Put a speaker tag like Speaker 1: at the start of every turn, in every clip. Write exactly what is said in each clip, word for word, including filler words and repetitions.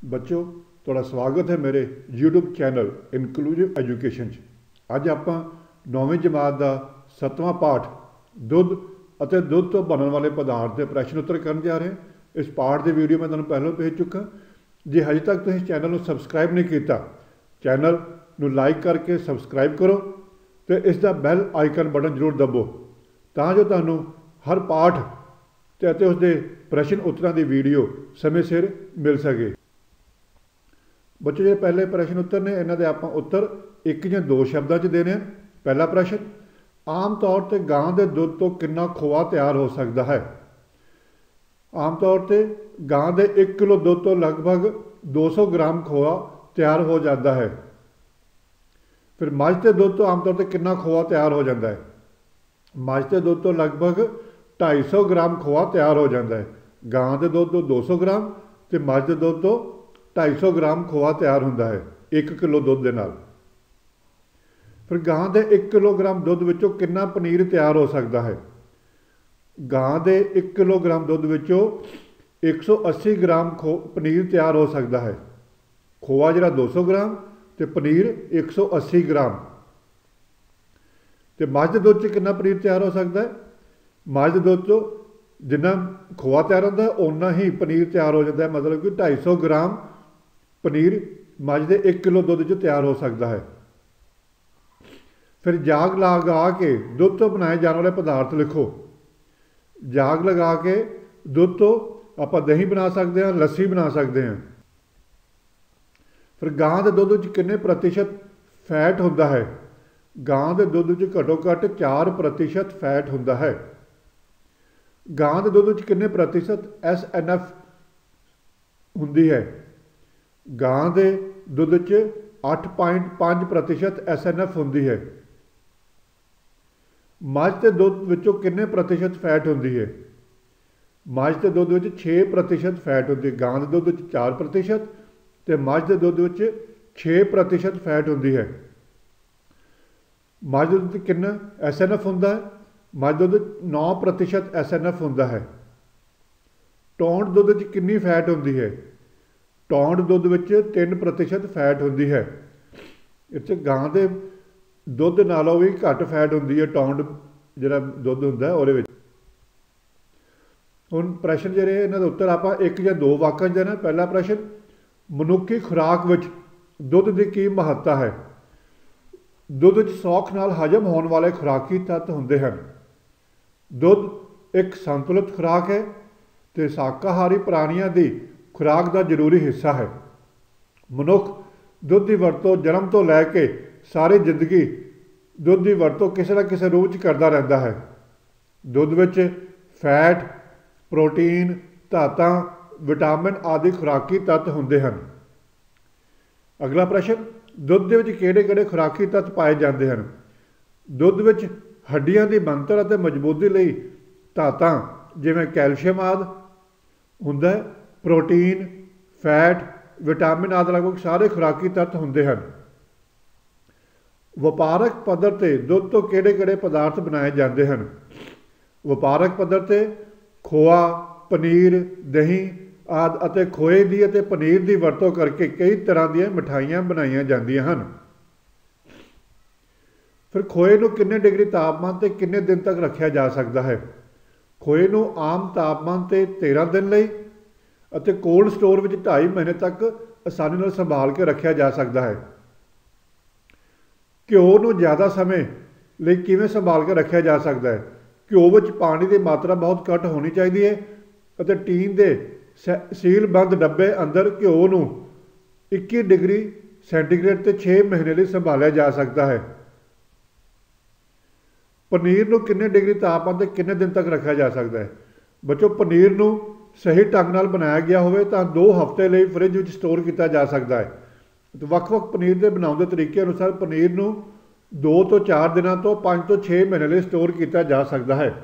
Speaker 1: बच्चों थोड़ा स्वागत है मेरे यूट्यूब चैनल इनकलूसिव एजुकेशन। अज आप नौवीं जमात का सतवां पाठ दुध ਅਤੇ दुध तो बनने वाले पदार्थ के प्रश्न उत्तर करन जा रहे हैं। इस पाठ की वीडियो मैं तुहानूं पहलों भेज चुका। जे हजे तक तुसीं चैनल को सबसक्राइब नहीं किया, चैनल नूं लाइक करके सबसक्राइब करो तो इसका बैल आइकन बटन जरूर दबो तां जो तुहानूं हर पाठ ते उसके प्रश्न उत्तरों की वीडियो समय सिर मिल सके। बच्चों जो पहले प्रश्न उत्तर ने इन्हां दे आपां उत्तर एक या दो शब्दों च देने। पहला प्रश्न, आम तौर पर गां के दुध तो कितना खोआ तैयार हो सकता है। आम तौर पर गां के एक किलो दुध तो लगभग दो सौ ग्राम खोआ तैयार हो जाता है। फिर मझ के दुध तो आमतौर पर कितना खोआ तैयार हो जाता है। मझ के दुध तो लगभग ढाई सौ ग्राम खोआ तैयार हो जाता है। गां के दुध तो दो सौ ग्राम तो मझ के दुध तो ढाई सौ ग्राम खोआ तैयार होता है एक किलो दुध के नाल। फिर गां के एक किलोग्राम दुध विचों कितना पनीर तैयार हो सकता है। गां के एक किलोग्राम दुध विचों एक सौ अस्सी ग्राम खो पनीर तैयार हो सकता है। खोआ जिहड़ा दो सौ ग्राम तो पनीर एक सौ अस्सी ग्राम। तो मझ के दुध च कितना पनीर तैयार हो सकता है। मझ के दुध चो जिन्ना खोआ तैयार होता है उन्ना ही पनीर तैयार हो जाता है। मतलब कि ढाई सौ ग्राम पनीर मझ के एक किलो दुध च तैयार हो सकता है। फिर जाग लगा के दुध तो बनाए जाने वाले पदार्थ लिखो। जाग लगा के दुध तो आप दही बना सकते हैं, लस्सी बना सकते हैं। फिर गां के दुध च कितने प्रतिशत फैट होता है। गां के दुध च घट्टो घट्ट चार प्रतिशत फैट होता है। गां के दुध च कितने प्रतिशत एस एन एफ होंदी है। गां के दुध च अठ पॉइंट पाँच प्रतिशत एस एन एफ होंदी है। मझ के दुध विचों कितने प्रतिशत फैट होंदी है। मझ के दुध विच छे प्रतिशत फैट होंदी है। गां के दुध विच चार प्रतिशत तो मझ के दुध विच छे प्रतिशत फैट होंदी है। मझ के दुध कितना एस एन एफ होंदा है। मझ के दुध नौ प्रतिशत एस एन एफ होंदा है। टौंड दुध विच कितनी फैट होंदी है। टौंड दुध विच तीन प्रतिशत फैट होंदी है। इत्थे गां के दुध नालों भी घट फैट होंदी है। टौंड जिहड़ा दुध हुंदा है उहदे विच। हुण प्रश्न जिहड़े इन्हां दे उत्तर आपां एक या दो वाक्यां च देना। पहला प्रश्न, मनुखी खुराक विच दुध की की महत्ता है। दुध विच सौख नाल हजम होने वाले खुराकी तत्त हुंदे हन। दुध एक संतुलित खुराक है तो शाकाहारी प्राणियों की खुराक का जरूरी हिस्सा है। मनुख दुध की वरतों जन्म तो लैके सारी जिंदगी दुध की वरतों किसी न किसी रूप च करता रहता है। दुध विच फैट, प्रोटीन, धातां, विटामिन आदि खुराकी तत्त होंदे हन। अगला प्रश्न, दुध दे विच किहड़े-किहड़े खुराकी तत्त पाए जाते हैं। दुध विच हड्डियां की बनतर अते मजबूती लई धातां जिवें कैल्शियम आदि हुंदा है। प्रोटीन, फैट, विटामिन आदि लगभग सारे खुराकी तत्त होंदे हैं। वपारक पद्धर ते दुध तो किहड़े-किहड़े पदार्थ बनाए जाते हैं। वपारक पद्धर ते खोआ, पनीर, दही आदि अते खोए की अते पनीर की वरतों करके कई तरह दी मिठाइयां बनाई जांदियां हन। फिर खोए नूं कितने डिग्री तापमान ते कितने दिन तक रखा जा सकता है। खोए नूं आम तापमान ते तेरह दिन लई अते कोल्ड स्टोर विच ढाई महीने तक आसानी नाल संभाल के रखा जा सकता है। घ्यो नूं ज़्यादा समय लई किवें संभाल के रखा जा सकता है। घ्यो विच पानी की मात्रा बहुत घट होनी चाहिए है अते टीन के सील बंद डब्बे अंदर घ्यो नूं इक्की डिग्री सेंटीग्रेड ते छे महीने लई संभालिया जा सकता है। पनीर नूं कितने डिग्री तापमान ते कितने दिन तक रखा जा सकता है। बच्चों पनीर नूं सही ढंग नाल बनाया गया होवे तां दो हफ्ते लई फ्रिज विच स्टोर किया जा सकता है। तो वक्-वक् पनीर के बनाउण दे तरीके अनुसार पनीर नूं दो तो चार दिनों तो पाँच तो छे महीने लई स्टोर किया जा सकता है।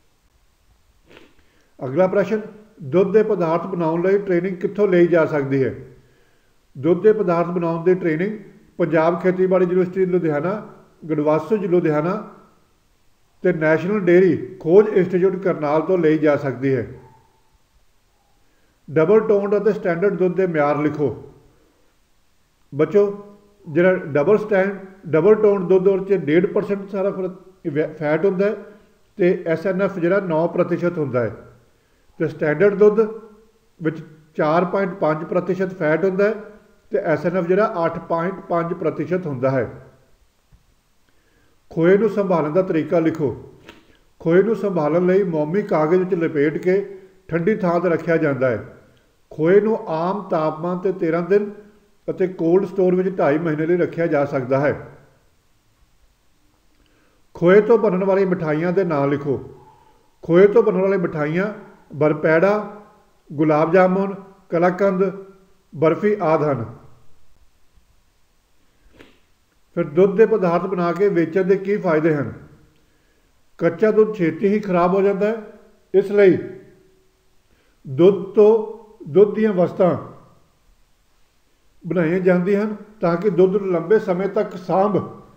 Speaker 1: अगला प्रश्न, दुध के पदार्थ बनाउण लई ट्रेनिंग कित्थों लई जा सकती है। दुध के पदार्थ बनाउण दी ट्रेनिंग पंजाब खेतीबाड़ी यूनिवर्सिटी लुधियाना, गढ़वासुज लुधियाना ते नैशनल डेयरी खोज इंस्टीट्यूट करनाल तो ली जा सकती है। डबल टोन्ड और स्टैंडर्ड दुध के म्यार लिखो। बच्चों जो डबल स्टैंड डबल टोन दुध और डेढ़ परसेंट सारा फैट होंगे तो एस एन एफ जो नौ प्रतिशत होंगे है, तो स्टैंडर्ड दुध विच चार पॉइंट पाँच प्रतिशत फैट होंगे तो एस एन एफ जो अठ पॉइंट पाँच प्रतिशत होंगे है। खोए को संभालने का तरीका लिखो। खोए को संभालने लई मोमी कागज़ लपेट के ठंडी थां ते रखा जाता है। खोए को आम तापमान ते तेरह दिन ਅਤੇ कोल्ड स्टोर में ढाई महीने लिए रखा जा सकता है। खोए तो बनने वाली मिठाइयों के नाम लिखो। खोए तो बनने वाली मिठाइयाँ बरपैड़ा, गुलाब जामुन, कलाकंद, बर्फी आदि हैं। फिर दुध के पदार्थ बना के वेचण के की फायदे हैं। कच्चा दुध छेती ही खराब हो जाता है, इसलिए दुध तो दुध दी वस्तां बनाई जाती हैं ताकि दुध लंबे समय तक सांभ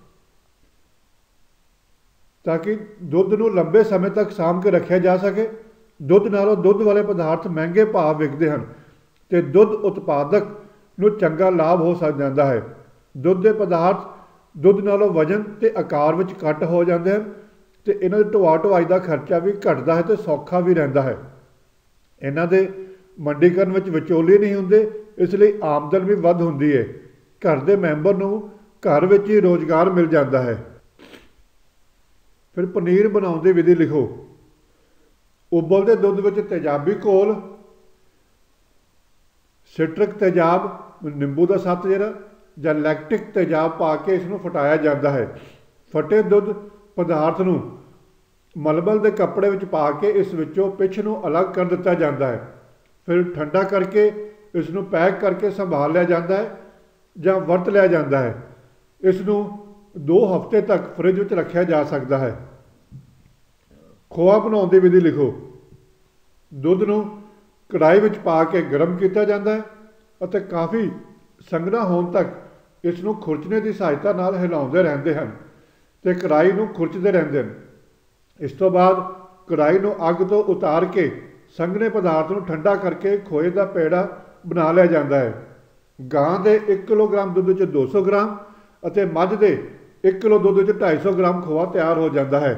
Speaker 1: ताकि दुध को लंबे समय तक सांभ के रखा जा सके। दुध नालों दुध वाले पदार्थ महंगे भाव विकते हैं तो दुध उत्पादक को चंगा लाभ हो सक जाता है। दुध के पदार्थ दुध नालों वजन ते आकार में घट हो जाते हैं तो इन्हों ढोआ ढुआई का खर्चा भी घटता है तो सौखा भी रहता है। इन्हों के मंडीकरण में विचोले नहीं होंगे, इसलिए आमदन भी वध होंदी है। घर के मैंबर को घर में ही रोजगार मिल जाता है। फिर पनीर बनाने की विधि लिखो। उबलते दुध में तेजाबी घोल, सिट्रिक तेजाब नींबू का सत्त जरा या लैक्टिक तेजाब पा के इसनों फटाया जाता है। फटे दुध पदार्थ को मलमल के कपड़े में पा के इस विचों पिछ को अलग कर दिता जाता है। फिर ठंडा करके इसनों पैक करके संभाल लिया जाता है या वरत लिया जाता है। इसनों दो हफ्ते तक फ्रिज में रखा जा सकता है। खोआ बनाने की विधि लिखो। दुध को कढ़ाई में पा के गर्म किया जाता है और काफ़ी संघना होने तक इसनों खुरचने की सहायता नाल हिलाते रहते हैं तो कढ़ाई को खुरचते रहते हैं। इस तो बाद कढ़ाई को अग तो उतार के संघने पदार्थ को ठंडा करके खोए का पेड़ा बना लिया जाता है। गां के एक किलोग्राम दुध च दो सौ ग्राम और मझ के एक किलो दुध च ढाई सौ ग्राम खोआ तैयार हो जाता है।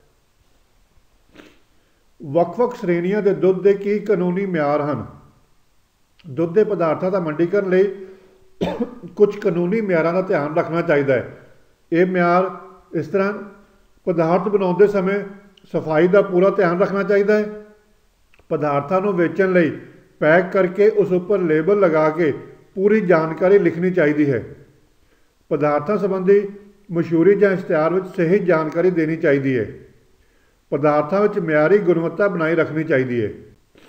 Speaker 1: ਵੱਖ-ਵੱਖ श्रेणियां के दुध के की कानूनी म्यार हैं। दुध के पदार्थों का मंडीकरण लिए कुछ कानूनी म्यारां का ध्यान रखना चाहिए है। ये म्यार इस तरह पदार्थ बनाते समय सफाई का पूरा ध्यान रखना चाहिए है। पदार्थों को वेचण लई पैक करके उस उपर लेबल लगा के पूरी जानकारी लिखनी चाहिए है। पदार्थों संबंधी मशहूरी या इश्तिहार में सही जानकारी देनी चाहिए है। पदार्थों में म्यारी गुणवत्ता बनाई रखनी चाहिए है।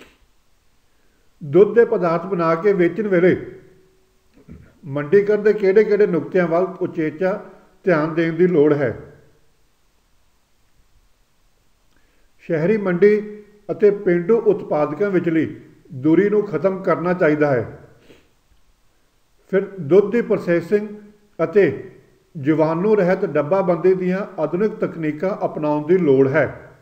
Speaker 1: दुध के पदार्थ बना के वेचण वेले मंडीकरण के किहड़े किहड़े नुकतियां वाल उचेचा ध्यान देने की लोड़ है। शहरी मंडी ਅਤੇ पेंडू उत्पादकों विचली दूरी को खत्म करना चाहिए है। फिर दुध की प्रोसैसिंग ਅਤੇ जीवाणु रहत डब्बाबंदी दीयां आधुनिक तकनीकां अपनाउण की लोड़ है।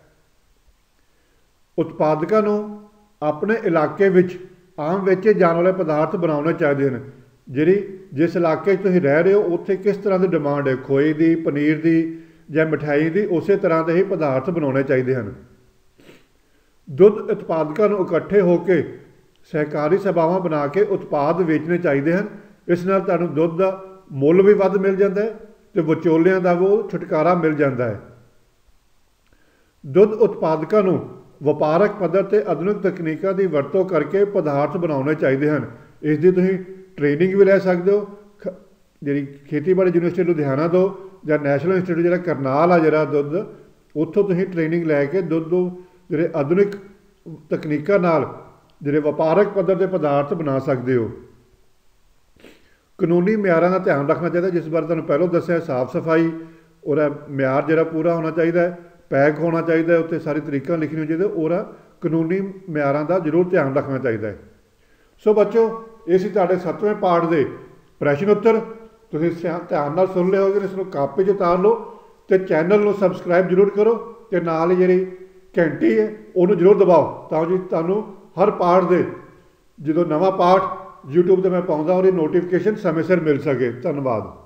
Speaker 1: उत्पादकों को अपने इलाके विच आम वेचे जाने वाले पदार्थ बनाने चाहिए हैं। जी जिस इलाके तुसीं रह रहे हो उत्थे किस तरह की डिमांड है खोए की, पनीर की या मिठाई की, उस तरह के ही पदार्थ बनाने चाहिए हैं। दुध उत्पादकों को इकट्ठे होकर सहकारी सभावां बना के उत्पाद वेचने चाहिए हैं। इस नाल तुहानूं दुध का मुल भी वध मिल जाता है तो विचोलियां का वो छुटकारा मिल जाता है। दुध उत्पादकों को वपारक पद्धर ते आधुनिक तकनीकों की वरतों करके पदार्थ बनाने चाहिए हैं। इसकी तुसीं ट्रेनिंग भी लै सकते हो। जी खेतीबाड़ी यूनिवर्सिटी लुधियाना तो या नैशनल इंस्टीट्यूट जो करनाल आ जरा दुध उत्थों तुसीं ट्रेनिंग लैके दुध ਜਿਹੜੇ आधुनिक तकनीकों नाल ਜਿਹੜੇ ਵਪਾਰਕ पद्धर के पदार्थ बना सकते हो। कानूनी म्यारां का ध्यान रखना चाहिए जिस बारे तुहानूं पहलों दस्सिया। साफ सफाई और म्यार जिहड़ा पूरा होना चाहिए है, पैक होना चाहिए, उत्ते सारी तरीका लिखनी होनी चाहिए और कानूनी म्यारां का जरूर ध्यान रखना चाहिए है। सो बच्चों ये सी तुहाडे सत्तवें पाठ के प्रश्न उत्तर। तुसीं ध्यान नाल सुन लिया होगे, इसनूं कापी च उतार लो तो चैनल को सबसक्राइब जरूर करो तो नाल जिहड़ी घंटी है उन्होंने जरूर दबाओ ताकि तुहानूं हर पाठ के ਜਦੋਂ ਨਵਾਂ ਪਾਠ यूट्यूब ਤੇ ਮੈਂ ਪਾਉਂਦਾ ਉਹਦੀ ਨੋਟੀਫਿਕੇਸ਼ਨ ਸਮੇਂ ਸਿਰ ਮਿਲ ਸਕੇ। ਧੰਨਵਾਦ।